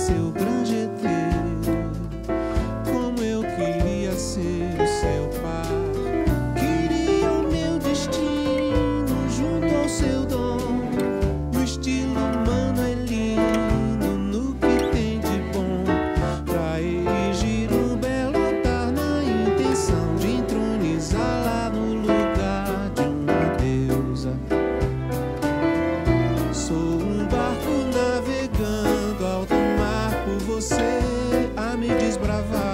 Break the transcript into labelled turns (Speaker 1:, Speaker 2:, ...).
Speaker 1: seu grande herdeiro. Como eu queria ser o seu par, queria o meu destino junto ao seu dom. No estilo humano é lindo, no que tem de bom, pra erigir um belo altar na intenção de entronizar lá no lugar de uma deusa. Sou um barco navegando alto mar por você a me desbravar.